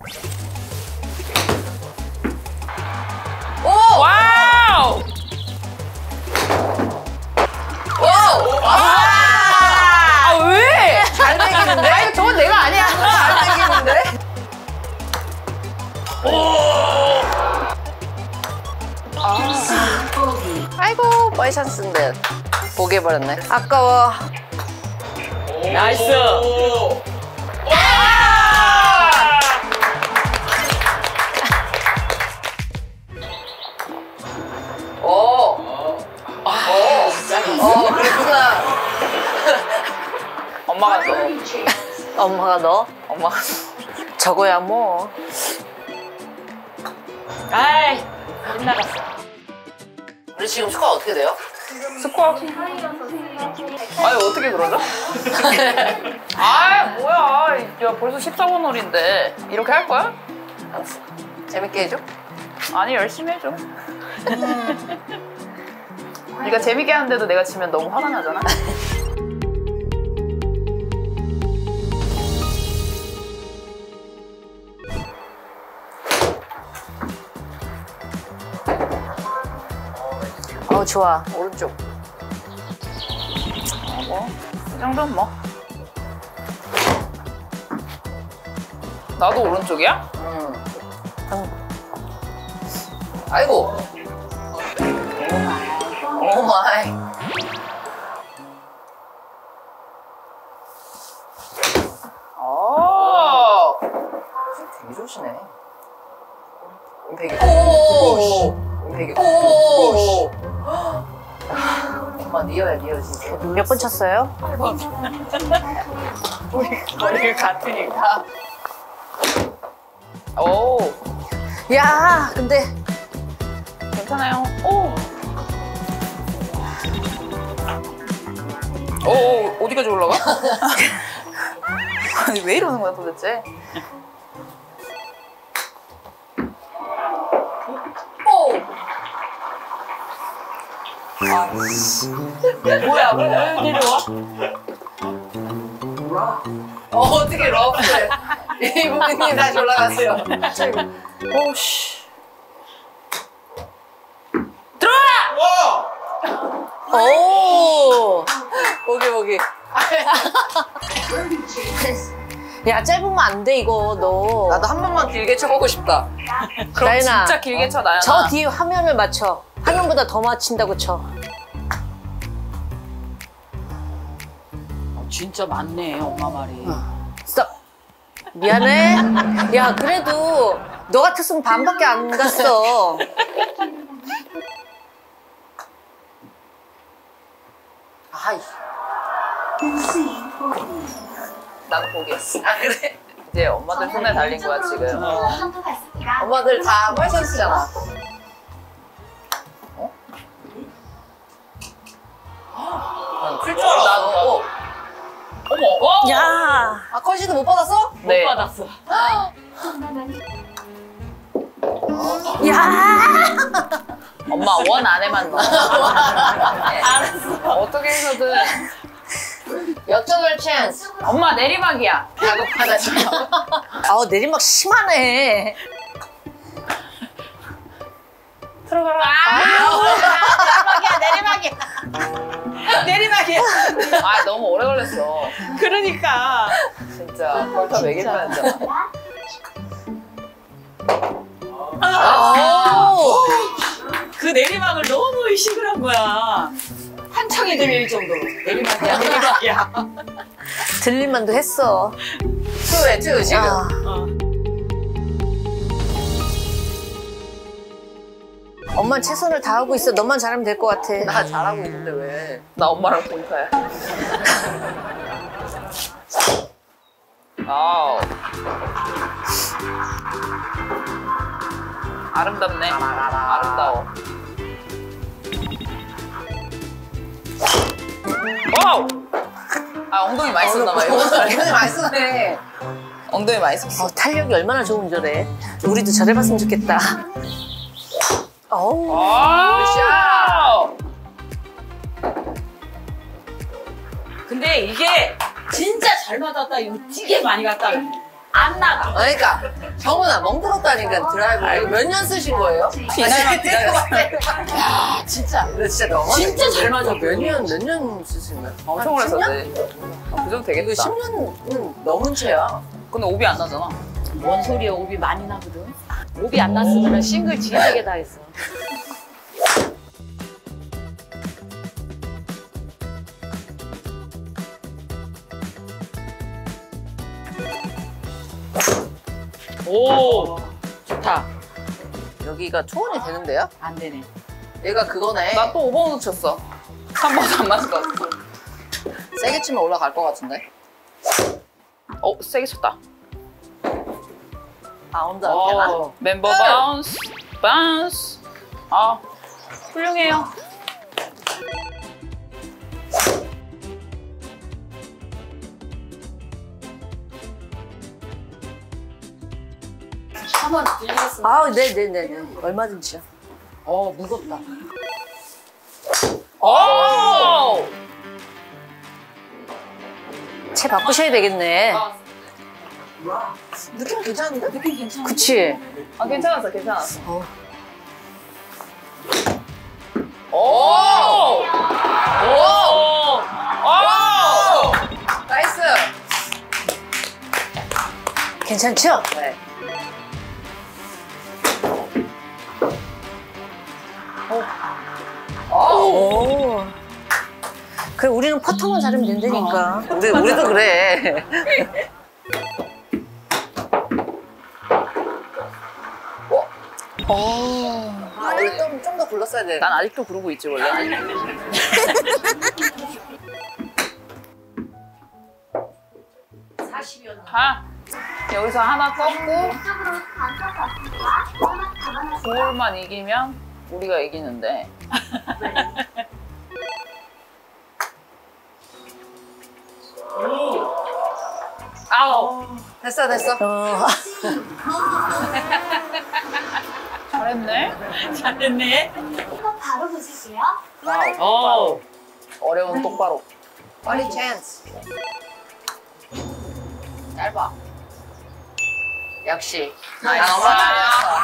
오! 와우! 와우! 아, 왜? 잘 당기는데? 아니, 저건 내가 아니야. 잘 당기는데? 아이고, 머리찬스인데. 포기해버렸네. 아까워. 나이스. 그렇구나. 엄마가 너. 엄마가 너? 엄마가 저거야 뭐. 아이, 빗나갔어. 우리 지금 스코어 어떻게 돼요? 스코어. 아니, 어떻게 그러죠? 아, 뭐야. 야, 벌써 14번 홀인데. 이렇게 할 거야? 알았어. 재밌게 해줘. 아니, 열심히 해줘. 네가 재밌게 하는데도 내가 지면 너무 화가 나잖아. 좋아. 오른쪽. 뭐, 이 정도는 뭐. 나도 오른쪽이야? 아이고. 오 마이. 되게 좋으시네. 오! 오! 엄마 니어야 니어 진짜. 몇 번 쳤어요? 8번. 우리 거리가 같으니까. 오. 야, 근데 괜찮아요. 오. 오, 어디까지 올라가? 아니, 왜 이러는 거야 도대체? 오! 아, 뭐야, 왜 내려와? 어떻게 러브를 이 부분이 다시 올라갔어요. 오씨. 들어와! 오! 보기. 야, 짧으면 안 돼, 이거, 너. 나도 한 번만 길게 쳐보고 싶다. 그럼 나연아, 진짜 길게 쳐, 나연아. 저 뒤에 화면을 맞춰. 화면보다 더 맞춘다고 쳐. 진짜 맞네, 엄마 말이. 스톱. 미안해. 야, 그래도 너 같았으면 반밖에 안 갔어. 아이. 나도 포기했어. 아, 그래? 이제 엄마들 손에 달린 거야, 지금. 엄마들 다 뻘선수잖아. 클 줄 알았어. 어머, 야. 아, 컷시도 못 받았어? 네. 못 받았어. 야. 엄마 원 안에만 넣어. 알았어. 어떻게 해서든. 역전을 찬스. 엄마 내리막이야. 다급하다, 지금. 아우, 내리막 심하네. 들어가라. 내리막이야. 아, 너무 오래 걸렸어. 그러니까. 진짜 벌써 매길 뻔했잖아. 그 내리막을 너무 의식을 한 거야. 한창이 들릴 정도로. 내리막이야. 들릴만도 했어. 투에 투, 지금. 엄마는 최선을 다하고 있어. 너만 잘하면 될 것 같아. 나 잘하고 있는데 왜? 나 엄마랑 공카야. 아우. 아름답네. 아름다워. 와우! 아, 엉덩이 많이 썼나 봐요. 엉덩이 많이 쓰네. 엉덩이 많이 썼어. 탄력이 얼마나 좋은 저래. 우리도 잘해봤으면 좋겠다. 어우. 아, 근데 이게 진짜 잘 맞았다. 이거 되게 많이 갔다. 안 나가. 그러니까 정훈아 멍들었다니까 드라이버 이거 몇 년 쓰신 거예요? 기다려봐, 기다려봐. 야 진짜 근데 진짜 너무 진짜 잘 맞아. 몇 년 쓰신 거예요? 엄청 오래 썼네. 그 정도 이거 되겠다. 10년은 넘은 채야. 근데 오비 안 나잖아. 뭔 소리야, 오비 많이 나거든. 오비 안 났으면 싱글 진하게 다 했어. 오, 좋다. 여기가 초원이 되는데요? 안 되네. 얘가 그거네. 나 또 5번 쳤어. 3번도 안 맞을 것 같아. 세게 치면 올라갈 것 같은데. 세게 쳤다. 바운드 안 되나? 멤버 바운스. 바운스. 훌륭해요. 한번 들리겠습니다. 아, 네네네. 얼마든지요. 무겁다. 오! 채 바꾸셔야 되겠네. 느낌 괜찮은데? 느낌 괜찮아. 그치? 괜찮았어, 괜찮았어. 오! 오! 나이스! 괜찮죠? 네. 오. 그래, 우리는 퍼터만 잘하면 된다니까. 우리도 그래. 원래 좀 더 굴렀어야 돼. 난 아직도 그러고 있지, 원래. 여기서 하나 꺾고 볼만 이기면 우리가 이기는데. 아우. 됐어. 잘했네. 잘됐네. 이거 바로 보실게요. 오. 어려운 똑바로. 빨리 찬스. 짧아. 역시. 나이스. 엄마 잘했어.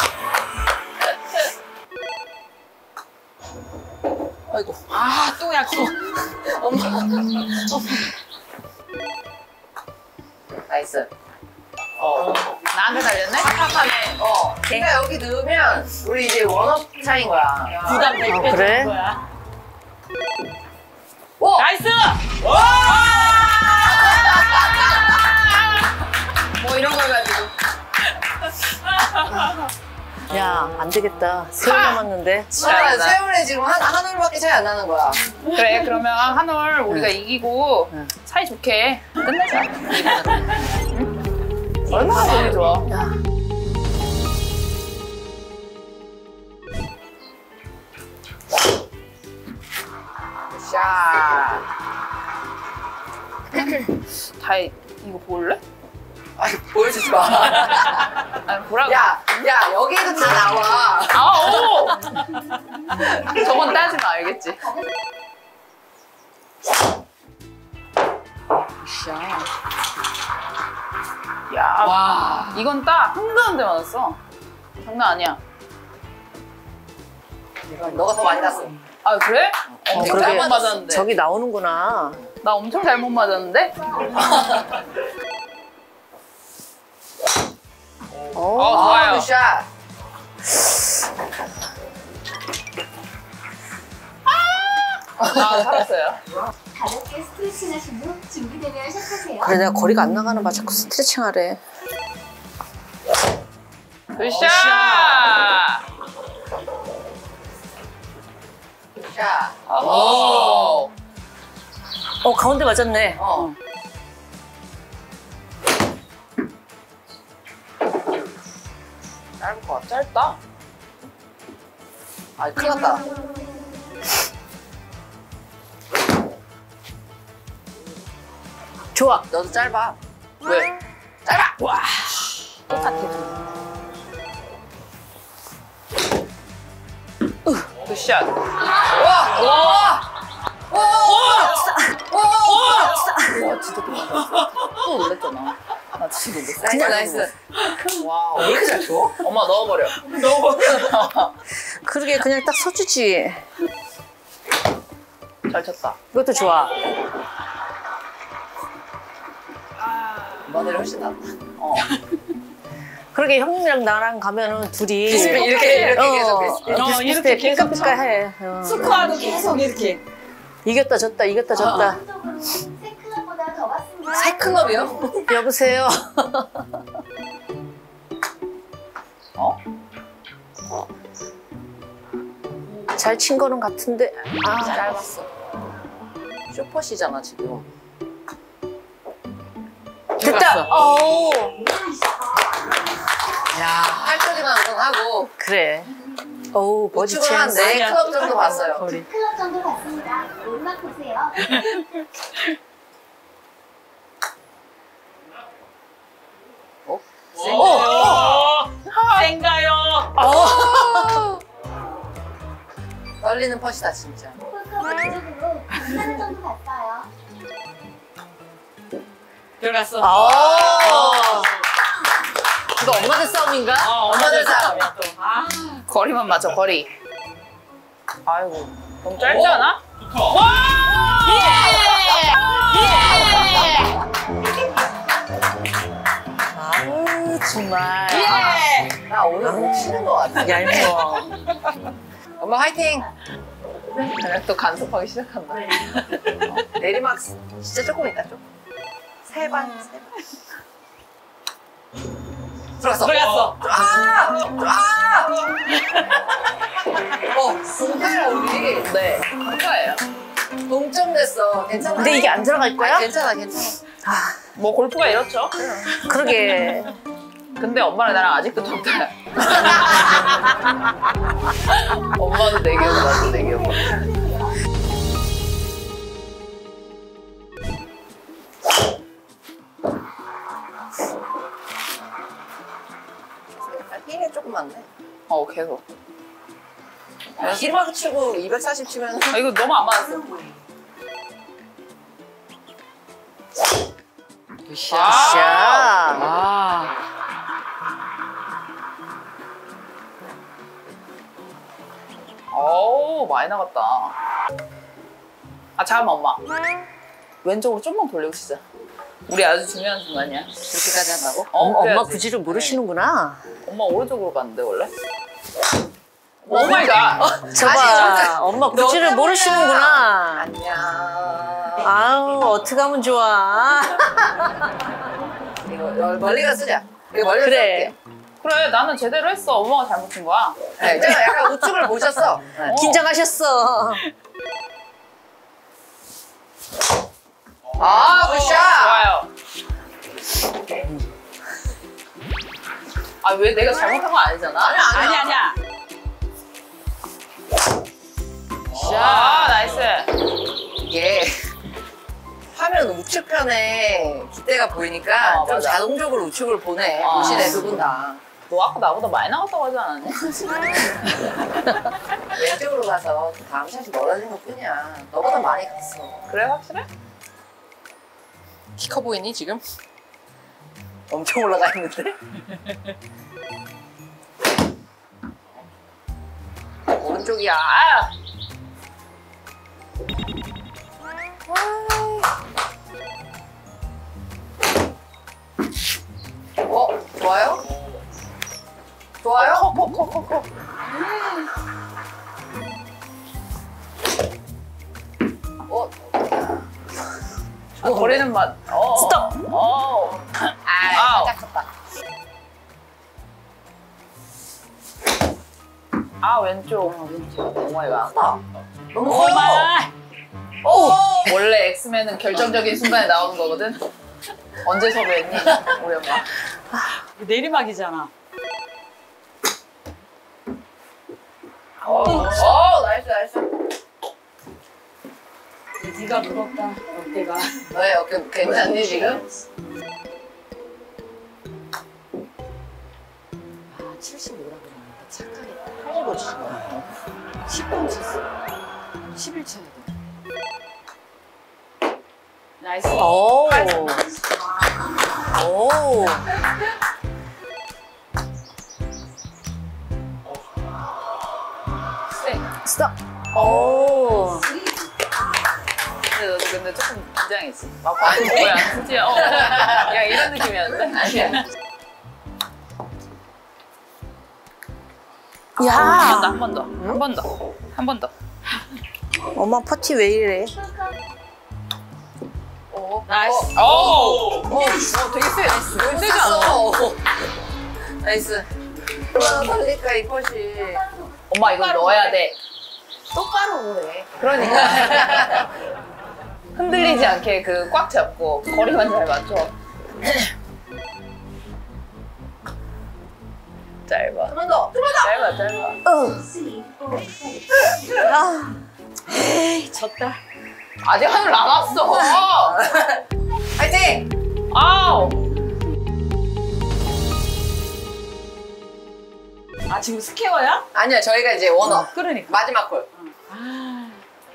아이고. 또 약속. 나이스. 나한테 달렸네? 착하네. 그러니까 여기 넣으면 우리 이제 원업 차인 거야. 부담 100배 그래? 주는 거야. 오! 나이스! 뭐 이런 걸 가지고. 야, 안 되겠다. 세월 남았는데. 세월에 지금 한 올밖에 차이 안 나는 거야. 그래, 그러면 한올 우리가 이기고 사이좋게 끝내자. 얼마나 보기 좋아. 샷. 다이 이거 볼래? 아이, 보여주지 마. 아니 보라고. 야, 여기도 다 나와. 오! 저건 따지 마, 알겠지? 야, 와. 이건 딱 한가운데 맞았어. 장난 아니야. 너가 더 많이 났어. 아 그래? 엄청 그러게. 잘못 맞았는데. 저기 나오는구나. 나 엄청 잘못 맞았는데? 오, 좋아요. 굿샷. 살았어요. 가볍게 스트레칭 하신 후 준비되면 시작하세요. 그래, 내가 거리가 안 나가는 봐. 자꾸 스트레칭 하래. 굿샷! 샷. 오! 가운데 맞았네. 짧을 것 같아. 짧다. 아, 큰일 났다. 좋아. 너도 짧아. 왜? 짧아. 와. 똑같아. 굿샷. 와! 와, 진짜 도망갔어. 또 놀랬잖아. 나 지금 그냥 나이스. 와우. 왜 이렇게 잘 쳐? 엄마 넣어버려. 그러게 그냥 딱 서주지. 잘 쳤다. 이것도 좋아. 엄마들이 훨씬 낫다. 그러게 형님이랑 나랑 가면은 둘이 이렇게 계속 비슷비슷. 이렇게 삐까삐까해. 스코어도 계속 이렇게. 이겼다 졌다 이겼다 졌다. 적으로 새 클럽보다 더 왔습니다. 새 클럽이요? 여보세요. 잘 친 거는 같은데. 아 짧았어. 슈퍼시잖아 지금. 됐다. 어우. 야, 할거리만 우선 하고. 그래. 어우 버디 우측으로 한 찬스. 4클럽 정도 봤어요. 거리. 클럽 정도 갔습니다. 오르막 보세요. 센가요? 떨리는 펫이다 진짜. 홀컵 왼쪽으로 3만 정도 갔어요. 들어갔어. 이거 엄마들 싸움인가? 엄마들 싸움. 거리만 맞춰, 거리. 아이고. 너무 짧지 않아? 아우 정말. 나 오늘 못 치는 것 같아. 얄미워. 엄마 화이팅! 그냥 또 간섭하기 시작한다. 내리막 진짜 조금 있다 좀. 세 방. 들어갔어. 동타야 우리. 네. 그거예요. 동점 됐어. 괜찮아. 근데 이게 안 들어갈 거야? 괜찮아. 뭐 골프가 이렇죠. 그러게. 근데 엄마랑 나랑 아직도 동타야. 엄마도 내 기억, 나도 내 기억. 힘이 조금 많네. 계속. 길막 치고 240 치면. 아, 이거 너무 안 맞았어. 샤. 어우, 많이 나갔다. 아, 잠깐만, 엄마. 왼쪽으로 좀만 돌리고 치자. 우리 아주 중요한 순간이야. 그렇게까지 한다고? 엄마 그래야지. 구질을 모르시는구나. 엄마 오른쪽으로 갔는데, 원래? 오 마이 갓! 저봐. 엄마 구질을 모르시는구나. 안녕. 아우 어떡하면 좋아. 이거 멀리 가서 쓰자. 이거 멀리 가서 그래. 쓸게요. 그래, 나는 제대로 했어. 엄마가 잘못 친 거야. 네, 제가 약간 우측을 보셨어. 네. 긴장하셨어. 아, 굿샷! 좋아요. 아, 왜 내가 잘못한 거 아니잖아? 아니야. 아, 나이스. 이게 화면 우측편에 기대가 보이니까 좀 맞아. 자동적으로 우측을 보내. 보시네, 두 분 다. 너 아까 나보다 많이 나갔다고 하지 않았니? 왼쪽으로 가서 다음 샷이 멀어진 것 뿐이야. 너보다 많이 갔어. 그래, 확실해? 키 커 보이니, 지금? 엄청 올라가 있는데? 오른쪽이야. 아! 좋아요? 좋아요? 커. 거리는 맛. 스톱. 살짝 컸다. 왼쪽. 오마이갓. 너무 커요. 원래 엑스맨은 결정적인 순간에 나오는 거거든. 언제 섭외했니? 우리 엄마. 내리막이잖아. 나이스. 네가 부럽다. 어깨가. 왜 어깨 괜찮니 지금? 75라고 그러는데 착하겠다. 8번 주신 거야. 10번 쳤어. 11 쳐야 돼. 나이스. 오. 스톱. 오. 근데 너도 근데 조금 긴장했지. 막 봐도 뭐야, 수지야. 야 이런 느낌이었는데? 아니야. 야, 야. 한 번 더, 한 번 더, 한 번 더. 엄마 퍼티 왜 이래? 나이스. 오, 되게 세. 되게 세지 않아? 나이스. 얼마나 달릴까 이 퍼시. 엄마 이거 넣어야 돼. 똑바로 해. 그러니까 흔들리지 않게 그 꽉 잡고 거리만 잘 맞춰. 짧아. 한번 더. 짧아, 짧아. 아. 에이, 졌다. 아직 하늘 남았어. 파이팅! 아우. 아, 지금 스퀘어야? 아니야, 저희가 이제 원어. 그러니까. 마지막 골. 아,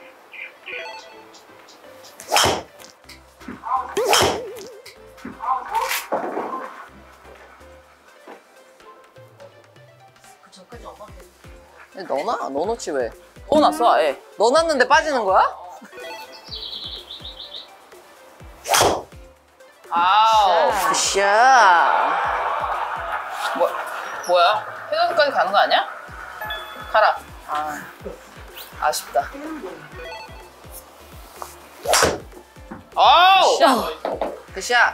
너나? 너 놓지 왜? 넣어놨어, 아예. 넣어놨는데 빠지는 거야? 아우. 굿샷. 뭐야? 회전까지 가는 거 아니야? 가라. 아, 아쉽다. 아우. 굿샷.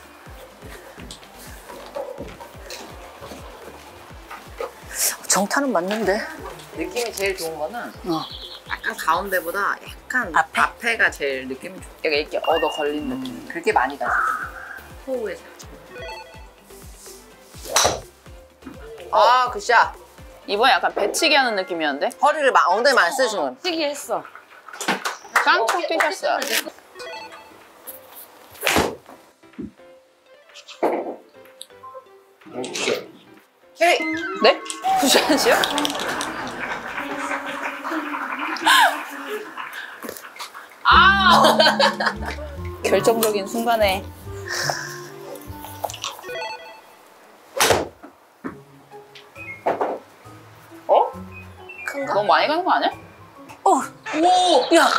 정타는 맞는데. 느낌이 제일 좋은 거는 약간 가운데보다 약간 앞에가 제일 느낌이 좋아. 약간 이렇게 얻어 걸린 느낌. 그렇게 많이 가지. 호우에 아, 굿샷. 이번에 약간 배치기 하는 느낌이었는데? 허리를 엉덩이 많이 쓰시는. 시기했어. 깡총 뛰셨어요. 캐리. 네? 굿샷이요? 아! 결정적인 순간에 어? 큰가? 너무 많이 가는 거 아니야? 오! 야!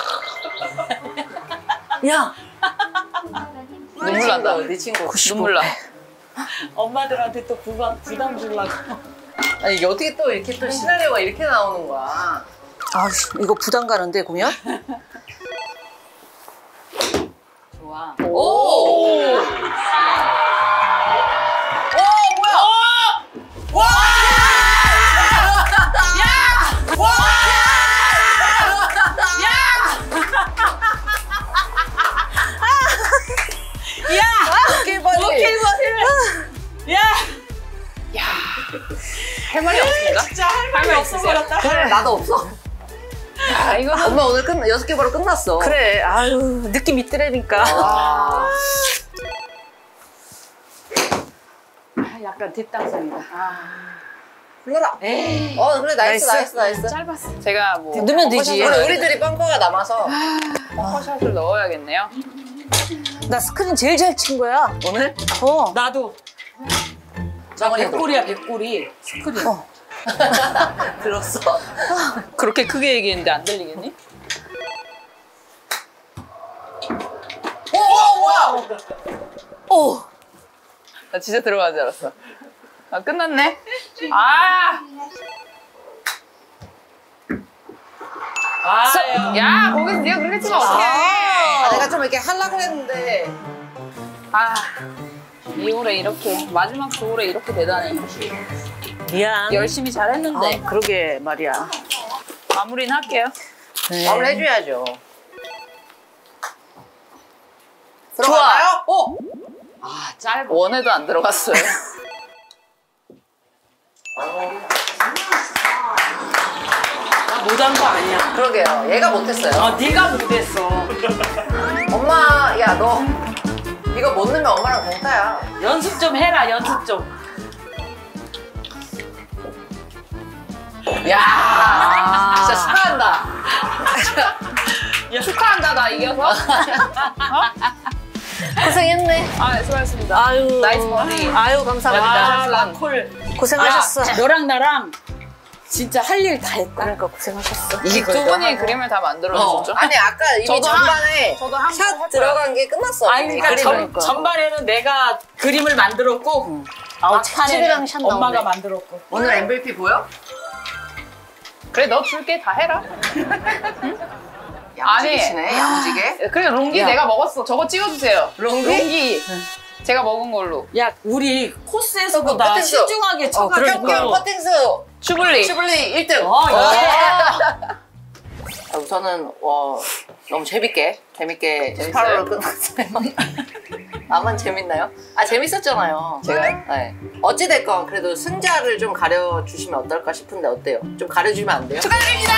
야! 눈물 난다. 네 친구. 눈물 나. 엄마들한테 또 부담 주려고. 아니, 이게 어떻게 또 이렇게 또 시나리오가 이렇게 나오는 거야? 아, 이거 부담 가는데, 공연? 좋아. 오! 할 말이 없습니다. 진짜 할 말이 없어버렸다. 그래, 나도 없어. 아, 이거는 엄마 오늘 6개 바로 끝났어. 그래, 아유, 느낌 있더라니까. 와. 약간 뒷땅성이다. 불러라. 에이. 그래, 나이스. 짧았어. 제가 뭐 넣으면 되지. 벙커샷을- 그래, 우리들이 벙커가 남아서. 벙커샷을 넣어야겠네요. 나 스크린 제일 잘 친 거야, 오늘. 나도. 나 백골이야, 백골이. 스크린. 들었어. 그렇게 크게 얘기했는데 안 들리겠니? 뭐야? 오! 나 진짜 들어가는 줄 알았어. 아, 끝났네? 아! 야, 거기서 네가 그렇게 치면 어떡해. 내가 좀 이렇게 하려고 했는데. 아, 이 홀에 이렇게, 마지막 두 홀에 이렇게 대단해. 미안. 열심히 잘했는데. 그러게 말이야. 마무리는 할게요. 마무리 해줘야죠. 들어가나요? 아, 짧아. 원에도 안 들어갔어요. 나 못한 거 아니야. 그러게요. 얘가 못했어요. 네가 못했어. 엄마, 야, 너 이거 못 넣으면 엄마랑 동타야. 연습 좀 해라, 연습 좀. 야, 진짜 축하한다. 축하한다, 나 이겨서. 어? 고생했네. 아, 수고하셨습니다. 아유. 나이스 머리. 아유, 감사합니다. 아, 라콜. 고생하셨어. 너랑 나랑 진짜 할 일 다 했다. 그러니까 고생하셨어. 이 두 분이 그림을 다 만들어주셨죠? 아니, 아까 이미 저도 전반에 저도 한번 샷 들어간 게 끝났어. 아니, 그러니까 그림이니까. 전반에는 내가 그림을 만들었고, 아우, 막판에는 찌질이랑 샷 나오네. 엄마가 만들었고. 오늘 MVP 보여? 그래, 너 줄게 다 해라. 야무지게 야무지게. 그래, 롱기 야. 내가 먹었어. 저거 찍어주세요. 롱기? 롱기. 제가 먹은 걸로. 야, 우리 코스에서보다 퍼팅수. 신중하게 쳐가지고. 평균 퍼팅수 추블리. 슈블리 1등. 우선은 너무 재밌게 스파로를 끝났어요. 나만 재밌나요? 아, 재밌었잖아요. 제가요? 네. 어찌됐건 그래도 승자를 좀 가려주시면 어떨까 싶은데 어때요? 좀 가려주면 안 돼요? 축하드립니다.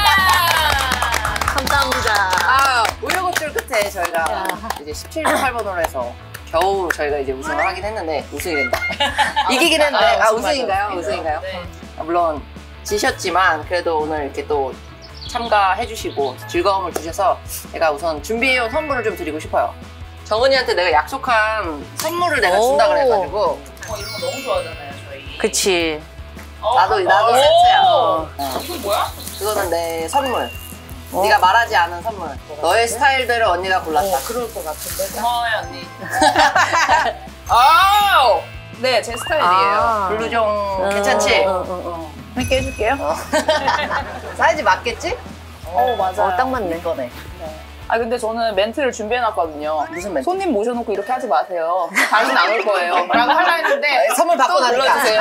감사합니다. 아, 우여곡절 끝에 저희가 이제 17.8번으로 해서 겨우 저희가 이제 우승을 하긴 했는데 우승이 된다. 이기긴 했는데 우승인가요? 우승인가요? 네. 물론 지셨지만 그래도 오늘 이렇게 또 참가해주시고 즐거움을 주셔서 제가 우선 준비해온 선물을 좀 드리고 싶어요. 정은이한테 내가 약속한 선물을 내가 준다 그래가지고 이런 거 너무 좋아하잖아요, 저희. 그치. 어, 나도 오! 세트야. 이거 뭐야? 그거는 내 선물. 네가 말하지 않은 선물. 너의 스타일대로 언니가 골랐다. 그럴 것 같은데. 고마워요, 언니. 아우! 네, 제 스타일이에요. 블루종 괜찮지? 함께 해줄게요. 사이즈 맞겠지? 맞아요. 딱 맞네. 이거네. 아, 근데 저는 멘트를 준비해놨거든요. 무슨 멘트? 손님 모셔놓고 이렇게 하지 마세요. 다시는 안 올 거예요. 라고 하려 했는데. 선물 받고 또 나니까. 불러주세요.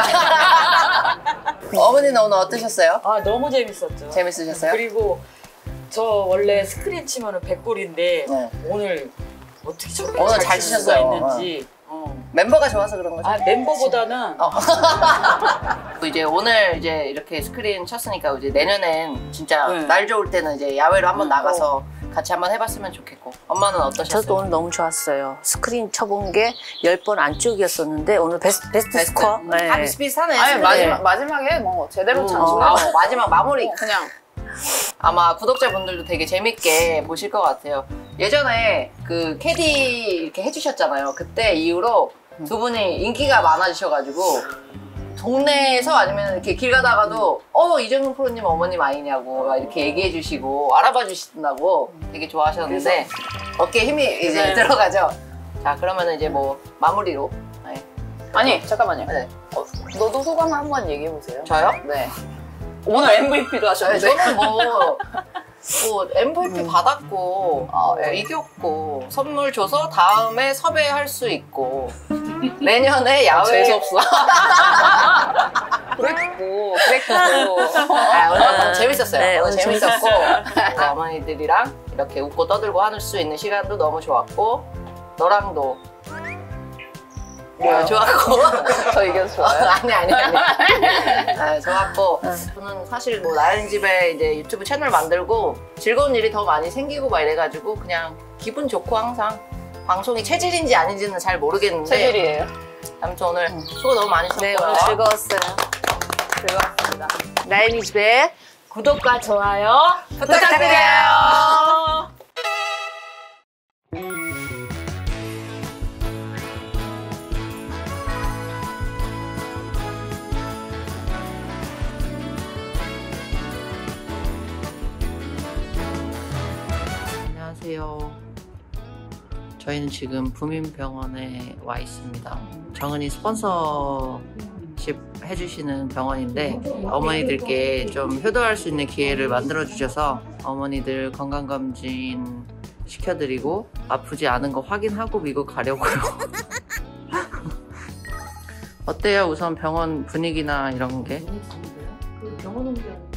어머니는 오늘 어떠셨어요? 아, 너무 재밌었죠. 재밌으셨어요? 그리고 저 원래 스크린 치면은 100골인데 네. 오늘 어떻게 저렇게 오늘 잘 잘 칠 수가 치셨어요. 있는지. 멤버가 좋아서 그런 거죠? 아, 멤버보다는 이제 오늘 이제 이렇게 스크린 쳤으니까 이제 내년엔 진짜 네. 날 좋을 때는 이제 야외로 한번 나가서 같이 한번 해봤으면 좋겠고. 엄마는 어떠셨어요? 저도 오늘 너무 좋았어요. 스크린 쳐본 게 10번 안쪽이었었는데 오늘 베스트 스코어. 네. 다 비슷비슷하네. 아니, 스크린. 마지막에 뭐 제대로 찬스를 마지막 마무리. 그냥. 아마 구독자분들도 되게 재밌게 보실 것 같아요. 예전에 그 캐디 이렇게 해주셨잖아요. 그때 이후로 두 분이 인기가 많아지셔가지고 동네에서 아니면 이렇게 길 가다가도 이정훈 프로님 어머님 아니냐고 막 이렇게 얘기해 주시고 알아봐 주신다고 되게 좋아하셨는데 어깨에 힘이 이제 들어가죠. 자, 그러면은 이제 뭐 마무리로. 네. 아니, 잠깐만요. 네. 너도 소감 한번 얘기해보세요. 저요? 네. 오늘 MVP도 하셨는데. 저는 뭐 MVP 받았고 이겼고 선물 줘서 다음에 섭외할 수 있고 내년에 야외 재수없어. 그랬고. 오늘 너무 재밌었어요. 네, 오늘 오늘 재밌었고 어머니들이랑 이렇게 웃고 떠들고 할 수 있는 시간도 너무 좋았고 너랑도 좋았고 저 이겨서 좋아요. 아니. 좋았고 저는 사실 뭐 나연 집에 이제 유튜브 채널 만들고 즐거운 일이 더 많이 생기고 막 이래가지고 그냥 기분 좋고 항상 방송이 체질인지 아닌지는 잘 모르겠는데 체질이에요. 아무튼 오늘 수고 너무 많이 하셨고요. 네, 오늘 즐거웠어요. 즐거웠습니다. 나연이 집에 구독과 좋아요 부탁드려요. 안녕하세요. 저희는 지금 부민병원에 와 있습니다. 정은이 스폰서십 해주시는 병원인데 어머니들께 좀 효도할 수 있는 기회를 만들어 주셔서 어머니들 건강검진 시켜드리고 아프지 않은 거 확인하고 미국 가려고요. 어때요? 우선 병원 분위기나 이런 게? 병원 온게 아니고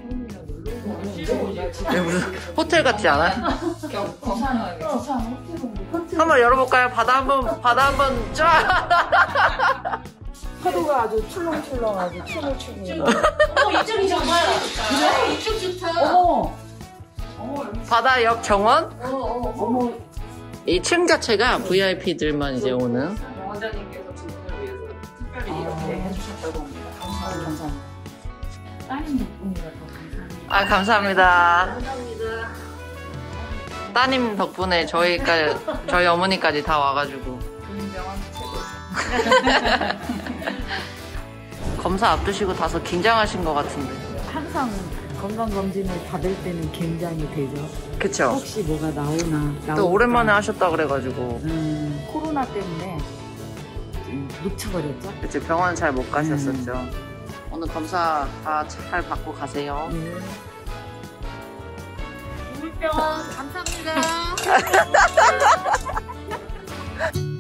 무슨 호텔 같지 않아요? 괜찮아요. 한번 열어볼까요? 바다 한번 쫙. 파도가 아주 출렁출렁하고 춤을 추고 있는. 이쪽이 정말 그래? 이쪽 좋다. 어머 바다 옆 정원? 어머 이 층 자체가 VIP들만 이제 오는. 원장님께서 두 분을 위해서 특별히 이렇게 해주셨다고 합니다. 감사합니다. 따님 예쁜이가 더 감사합니다. 아, 감사합니다. 따님 덕분에 저희 어머니까지 다 와가지고. 국민병원 최고. 검사 앞두시고 다소 긴장하신 것 같은데. 항상 건강검진을 받을 때는 긴장이 되죠. 그쵸? 혹시 뭐가 나오나. 또 오랜만에 하셨다 그래가지고. 코로나 때문에 놓쳐버렸죠. 그치, 병원 잘 못 가셨었죠. 오늘 검사 다 잘 받고 가세요. 물병원 감사합니다.